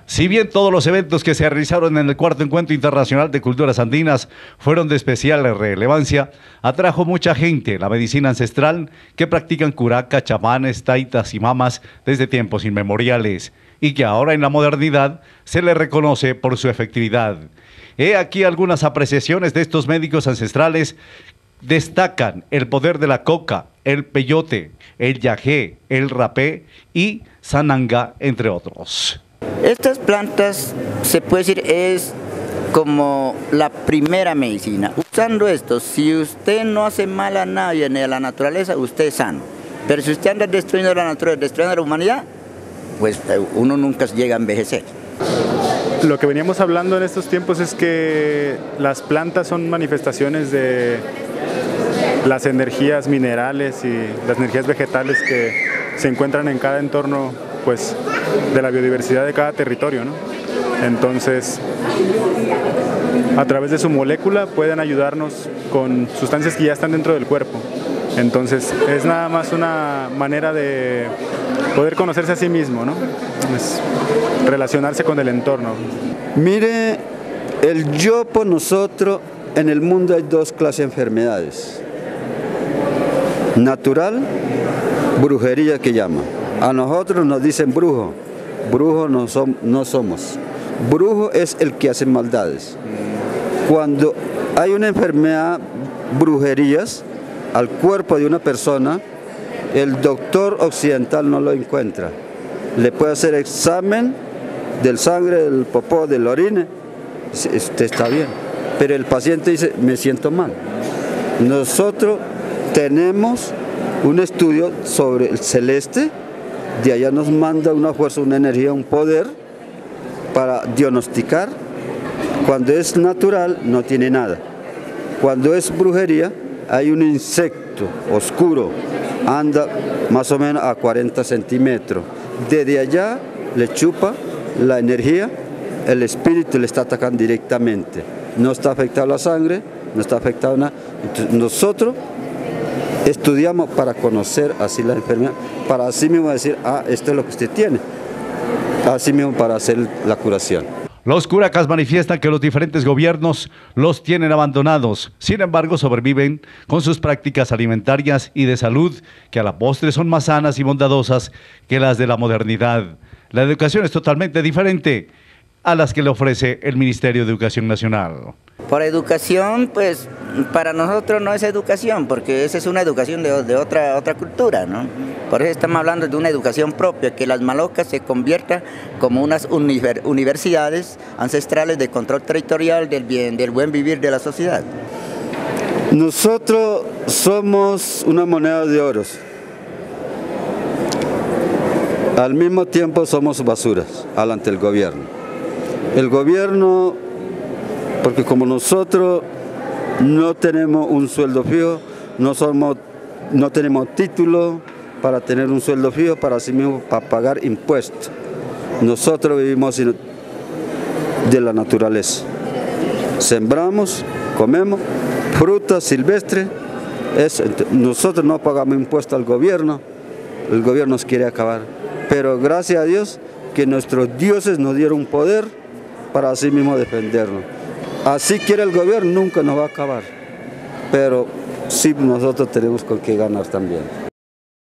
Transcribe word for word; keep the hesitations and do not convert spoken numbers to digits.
Si bien todos los eventos que se realizaron en el cuarto Encuentro Internacional de Culturas Andinas fueron de especial relevancia, atrajo mucha gente la medicina ancestral que practican curaca, chamanes, taitas y mamas desde tiempos inmemoriales y que ahora en la modernidad se le reconoce por su efectividad. He aquí algunas apreciaciones de estos médicos ancestrales. Destacan el poder de la coca, el peyote, el yagé, el rapé y sananga, entre otros. Estas plantas, se puede decir, es como la primera medicina. Usando esto, si usted no hace mal a nadie ni a la naturaleza, usted es sano. Pero si usted anda destruyendo la naturaleza, destruyendo la humanidad, pues uno nunca llega a envejecer. Lo que veníamos hablando en estos tiempos es que las plantas son manifestaciones de las energías minerales y las energías vegetales que se encuentran en cada entorno, pues, de la biodiversidad de cada territorio, ¿no? Entonces, a través de su molécula pueden ayudarnos con sustancias que ya están dentro del cuerpo. Entonces, es nada más una manera de poder conocerse a sí mismo, ¿no? Es relacionarse con el entorno. Mire, el yo por nosotros, en el mundo hay dos clases de enfermedades. Natural, brujería que llama. A nosotros nos dicen brujo, brujo no, som, no somos. Brujo es el que hace maldades. Cuando hay una enfermedad, brujerías, al cuerpo de una persona, el doctor occidental no lo encuentra. Le puede hacer examen del sangre, del popó, del orine, usted está bien. Pero el paciente dice, me siento mal. Nosotros tenemos un estudio sobre el celeste, de allá nos manda una fuerza, una energía, un poder para diagnosticar. Cuando es natural no tiene nada. Cuando es brujería hay un insecto oscuro, anda más o menos a cuarenta centímetros. Desde allá le chupa la energía, el espíritu le está atacando directamente. No está afectado la sangre, no está afectado nada. Entonces, nosotros estudiamos para conocer así la enfermedad, para así mismo decir, ah, esto es lo que usted tiene, así mismo para hacer la curación. Los curacas manifiestan que los diferentes gobiernos los tienen abandonados, sin embargo sobreviven con sus prácticas alimentarias y de salud, que a la postre son más sanas y bondadosas que las de la modernidad. La educación es totalmente diferente a las que le ofrece el Ministerio de Educación Nacional. Por educación, pues para nosotros no es educación, porque esa es una educación de, de otra, otra cultura, ¿no? Por eso estamos hablando de una educación propia, que las malocas se conviertan como unas universidades ancestrales de control territorial del, bien, del buen vivir de la sociedad. Nosotros somos una moneda de oro. Al mismo tiempo somos basuras ante el gobierno. El gobierno, porque como nosotros no tenemos un sueldo fijo, no, somos, no tenemos título para tener un sueldo fijo, para sí mismo para pagar impuestos. Nosotros vivimos de la naturaleza. Sembramos, comemos frutas silvestres. Eso, nosotros no pagamos impuestos al gobierno, el gobierno nos quiere acabar. Pero gracias a Dios que nuestros dioses nos dieron poder para así mismo defendernos. Así quiere el gobierno, nunca nos va a acabar. Pero sí nosotros tenemos con qué ganar también.